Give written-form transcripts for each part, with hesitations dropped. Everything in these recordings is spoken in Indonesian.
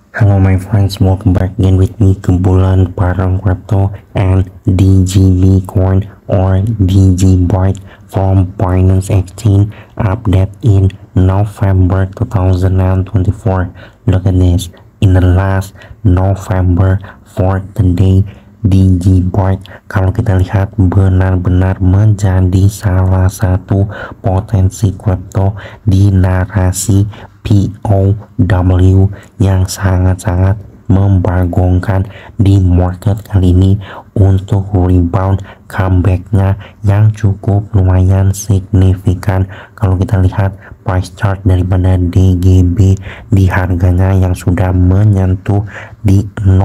Hello my friends, welcome back again with me Kumpulan Barang Crypto and DGB Coin or DG Byte from Binance Exchange update in November 2024. Look at this, in the last November for today DG Byte kalau kita lihat benar-benar menjadi salah satu potensi crypto di narasi POW yang sangat-sangat membagongkan di market kali ini untuk rebound comebacknya yang cukup lumayan signifikan. Kalau kita lihat price chart daripada DGB di harganya yang sudah menyentuh di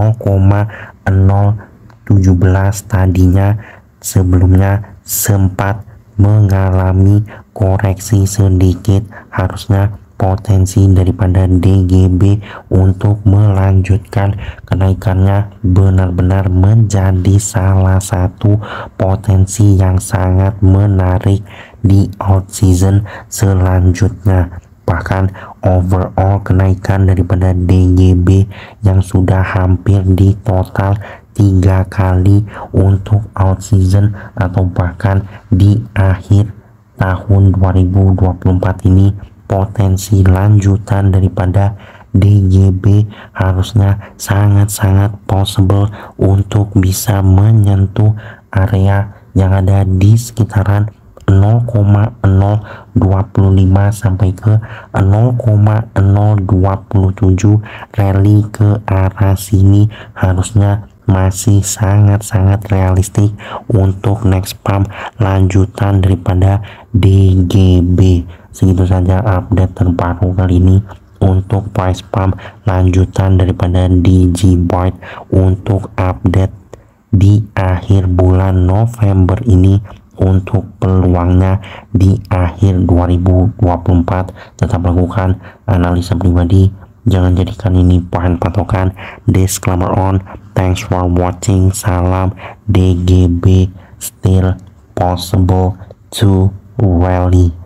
0,017 tadinya sebelumnya sempat mengalami koreksi sedikit. Harusnya potensi daripada DGB untuk melanjutkan kenaikannya benar-benar menjadi salah satu potensi yang sangat menarik di out season selanjutnya. Bahkan overall kenaikan daripada DGB yang sudah hampir di total 3 kali untuk out season atau bahkan di akhir tahun 2024 ini, potensi lanjutan daripada DGB harusnya sangat-sangat possible untuk bisa menyentuh area yang ada di sekitaran 0,025 sampai ke 0,027. Rally ke arah sini harusnya masih sangat-sangat realistik untuk next pump lanjutan daripada DGB. Segitu saja update terbaru kali ini untuk price pump lanjutan daripada DG Byte untuk update di akhir bulan November ini. Untuk peluangnya di akhir 2024, tetap lakukan analisa pribadi, jangan jadikan ini bahan patokan. Disclaimer on. Thanks for watching. Salam DGB, still possible to rally.